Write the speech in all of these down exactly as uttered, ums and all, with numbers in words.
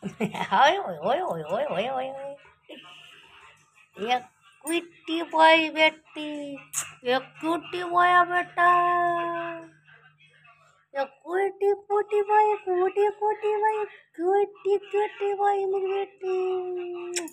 ओए ओए ओए ओए ओए ओए ओए ओए। ये क्यूटी बॉय बेटी, ये क्यूटी बॉय बेटा, ये cutie cutie boy, cutie cutie boy, cutie cutie boy मेरी बेटी।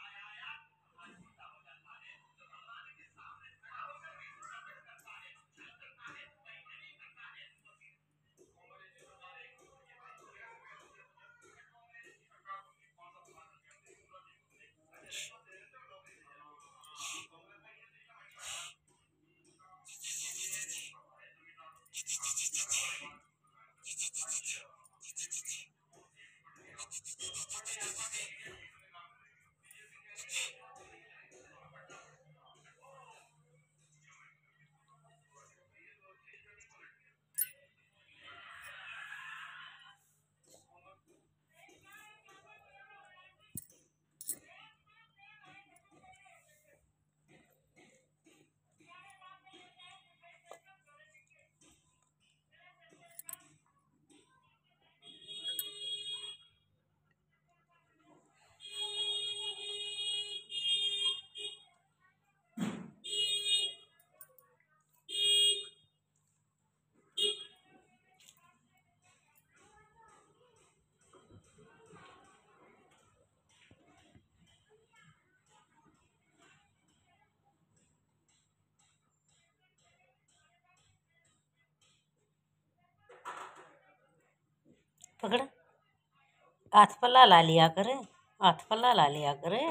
पकड़, हाथ पल्ला ला लिया करे, हाथ पल्ला ला लिया करे।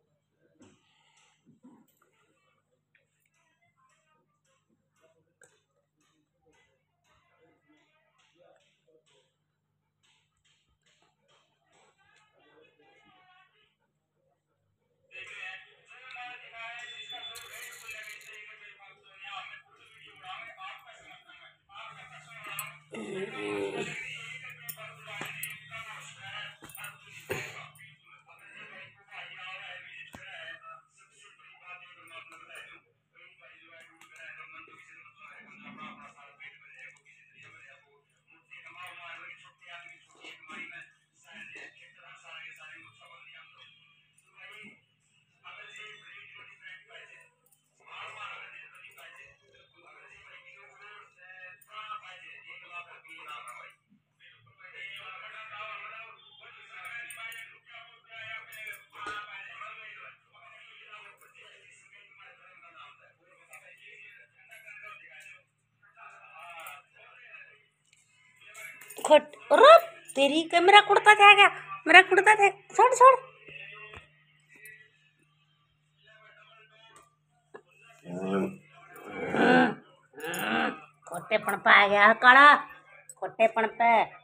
खट रुक, तेरी का मेरा कुर्ता क्या गया, मेरा कुर्ता थे, छोड़ छोड़। खोटेपन पे आ गया काला, खोटेपन पे।